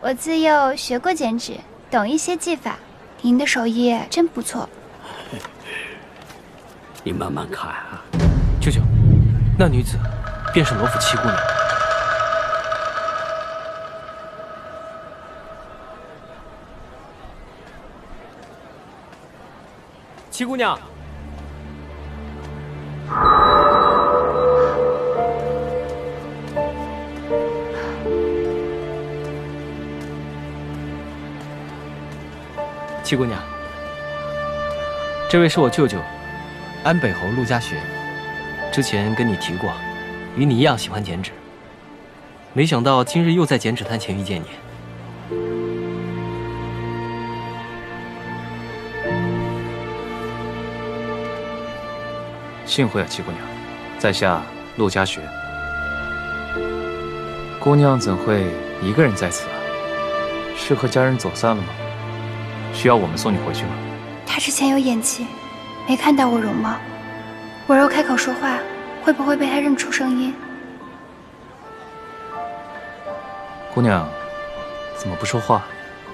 我自幼学过剪纸，懂一些技法。您的手艺真不错。 你慢慢看啊。 舅舅，那女子便是罗府七姑娘。七姑娘。 七姑娘，这位是我舅舅，安北侯陆家学。之前跟你提过，与你一样喜欢剪纸，没想到今日又在剪纸摊前遇见你。 幸会啊，七姑娘，在下陆家学。姑娘怎会一个人在此啊？是和家人走散了吗？ 需要我们送你回去吗？ 他之前有演技，没看到我容貌。我若开口说话，会不会被他认出声音？ 姑娘，怎么不说话？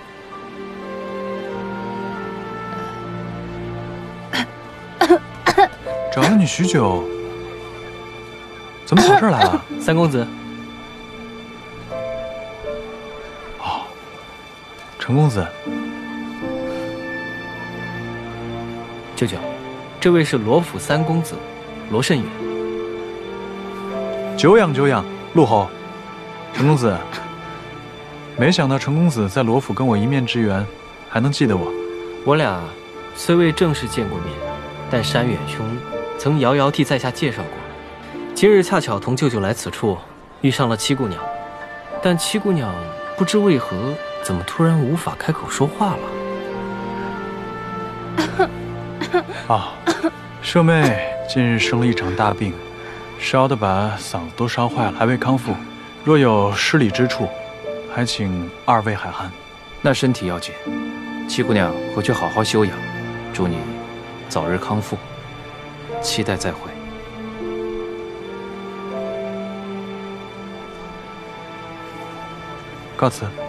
找了你许久，怎么跑这儿来了？ 三公子。 哦，陈公子。 舅舅，这位是罗府三公子，罗慎远。 久仰久仰，陆侯，陈公子。没想到陈公子在罗府跟我一面之缘，还能记得我。 我俩虽未正式见过面，但山远兄曾遥遥替在下介绍过。今日恰巧同舅舅来此处，遇上了七姑娘，但七姑娘不知为何，怎么突然无法开口说话了？ 啊，舍妹近日生了一场大病，烧得把嗓子都烧坏了，还未康复。若有失礼之处，还请二位海涵。 那身体要紧，七姑娘回去好好休养，祝你早日康复，期待再会。 告辞。